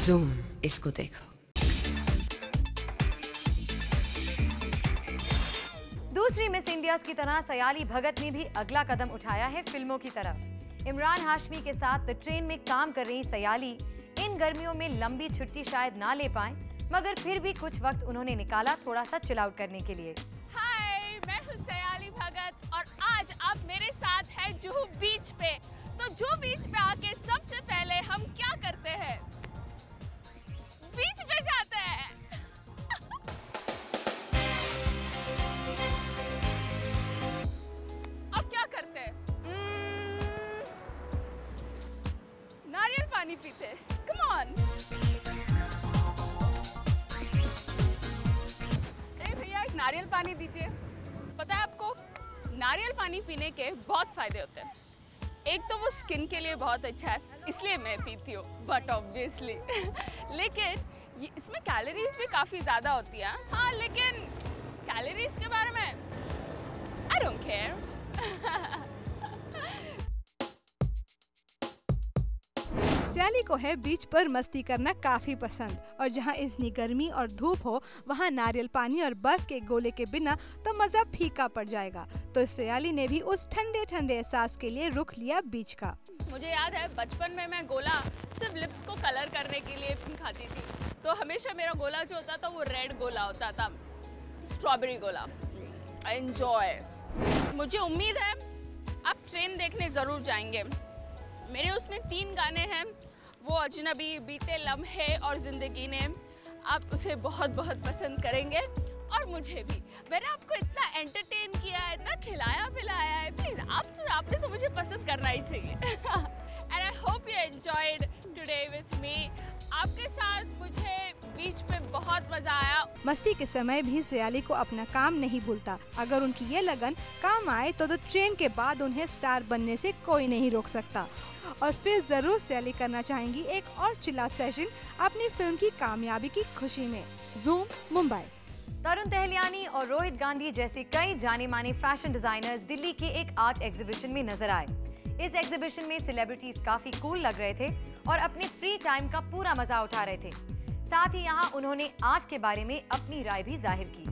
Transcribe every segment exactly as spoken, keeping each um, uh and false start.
Zoom, इसको देखो। दूसरी मिस इंडिया की तरह सयाली भगत ने भी अगला कदम उठाया है फिल्मों की तरफ। इमरान हाशमी के साथ द ट्रेन में काम कर रही सयाली इन गर्मियों में लंबी छुट्टी शायद ना ले पाएं, मगर फिर भी कुछ वक्त उन्होंने निकाला थोड़ा सा चिल आउट करने के लिए। हाय, मैं हूँ सयाली भगत और आज आप मेरे साथ हैं जुहू बीच पे। तो जुहू बीच पे आके सबसे पहले हम क्या करते हैं? बीच पे जाते हैं। अब क्या करते हैं? hmm, नारियल पानी पीते। Come on. अरे भैया एक नारियल पानी दीजिए। पता है आपको, नारियल पानी पीने के बहुत फायदे होते हैं। एक तो वो स्किन के लिए बहुत अच्छा है, इसलिए मैं पीती हूँ, बट ऑब्वियसली लेकिन ये इसमें कैलोरीज भी काफ़ी ज़्यादा होती है। हाँ, लेकिन कैलोरीज के बारे में आई डोंट केयर। सयाली को है बीच पर मस्ती करना काफी पसंद, और जहाँ इतनी गर्मी और धूप हो वहाँ नारियल पानी और बर्फ के गोले के बिना तो मजा फीका पड़ जाएगा। तो सयाली ने भी उस ठंडे ठंडे एहसास के लिए रुख लिया बीच का। मुझे याद है बचपन में मैं गोला सिर्फ लिप्स को कलर करने के लिए खाती थी, तो हमेशा मेरा गोला जो होता था वो रेड गोला होता था, स्ट्रॉबेरी गोला। I enjoy. मुझे उम्मीद है आप ट्रेन देखने ज़रूर जाएंगे। मेरे उसमें तीन गाने हैं, वो अजनबी, बीते लम्हे और ज़िंदगी ने। आप उसे बहुत बहुत पसंद करेंगे और मुझे भी। मैंने आपको इतना एंटरटेन किया है, इतना खिलाया पिलाया है, प्लीज़ आप आपने तो मुझे पसंद करना ही चाहिए। And I hope you enjoyed today with me. आपके साथ मुझे बीच पे बहुत मजा आया। मस्ती के समय भी सयाली को अपना काम नहीं भूलता। अगर उनकी ये लगन काम आए तो, तो ट्रेन के बाद उन्हें स्टार बनने से कोई नहीं रोक सकता। और फिर जरूर सयाली करना चाहेंगी एक और चिल्ला सेशन अपनी फिल्म की कामयाबी की खुशी में। जूम मुंबई। तरुण तहलियानी और रोहित गांधी जैसे कई जाने माने फैशन डिजाइनर्स दिल्ली के एक आर्ट एग्जीबिशन में नजर आए। इस एग्जीबिशन में सेलिब्रिटीज काफी कूल लग रहे थे और अपने फ्री टाइम का पूरा मजा उठा रहे थे। साथ ही यहाँ उन्होंने आर्ट के बारे में अपनी राय भी जाहिर की।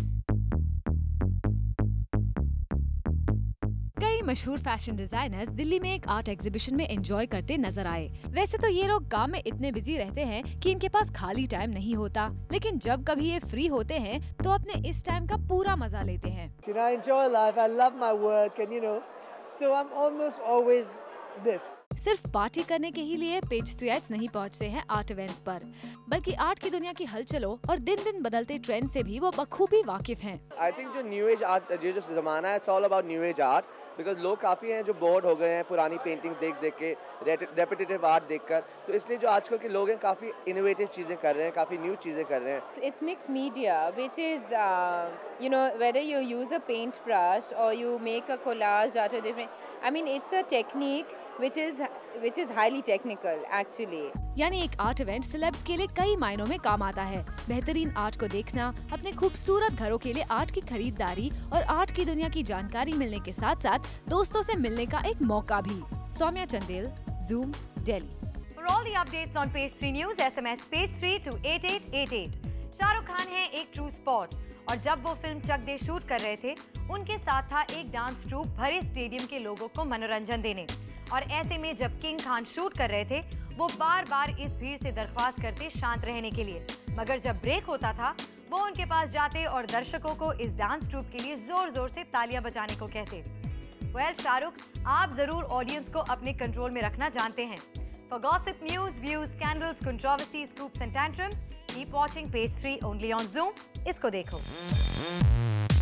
कई मशहूर फैशन डिजाइनर्स दिल्ली में एक आर्ट एग्जीबिशन में एंजॉय करते नजर आए। वैसे तो ये लोग काम में इतने बिजी रहते हैं कि इनके पास खाली टाइम नहीं होता, लेकिन जब कभी ये फ्री होते हैं तो अपने इस टाइम का पूरा मजा लेते हैं। You know, I enjoy life. I love my work, and you know, so I'm almost always this. सिर्फ पार्टी करने के ही लिए पेज थ्री नहीं पहुँचते हैं आर्ट इवेंट्स पर, बल्कि आर्ट की दुनिया की हलचलों और दिन दिन बदलते ट्रेंड से भी वो बखूबी वाकिफ हैं। I think जो न्यू एज आर्ट, ये जो जमाना है, it's all about new age art, because लोग काफ़ी हैं जो बोर्ड हो गए हैं पुरानी पेंटिंग देख देख के, रेपिटेटिव आर्ट देखकर। तो इसलिए जो आजकल के लोग हैं काफ़ी इनोवेटिव चीज़ें कर रहे हैं, काफ़ी न्यू चीज़ें कर रहे हैं। It's mixed media, which is uh, you know, whether you use a paintbrush or you make a collage out of different. I mean, it's a technique which is which is highly technical actually. यानी एक art event celebs के लिए कई मायनों में काम आता है। बेहतरीन आर्ट को देखना, अपने खूबसूरत घरों के लिए आर्ट की खरीदारी और आर्ट की दुनिया की जानकारी मिलने के साथ साथ दोस्तों से मिलने का एक मौका भी। Saumya Chandel, Zoom, Delhi. For all the updates on Page three News, S M S Page three to eight eight eight eight. Shahrukh Khan है एक ट्रू स्पॉट, और जब वो फिल्म चक दे शूट कर रहे थे, उनके साथ था एक डांस ट्रूप भरे स्टेडियम के लोगों को मनोरंजन देने। और ऐसे में जब किंग खान शूट कर रहे थे, वो बार बार इस भीड़ से दरख्वास्त करते शांत रहने के लिए, मगर जब ब्रेक होता था वो उनके पास जाते और दर्शकों को इस डांस ट्रूप के लिए जोर जोर से तालियां बजाने को कहते। वेल शाहरुख, आप जरूर ऑडियंस को अपने कंट्रोल में रखना जानते हैं। For gossip, news, views, scandals, controversies, scoops and tantrums, keep watching page three only on Zoom. इसको देखो।